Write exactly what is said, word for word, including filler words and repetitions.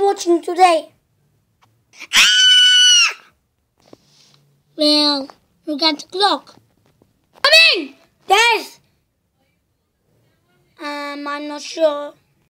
watching today? Ah! Well, look at the clock. Coming! Yes! Um, I'm not sure.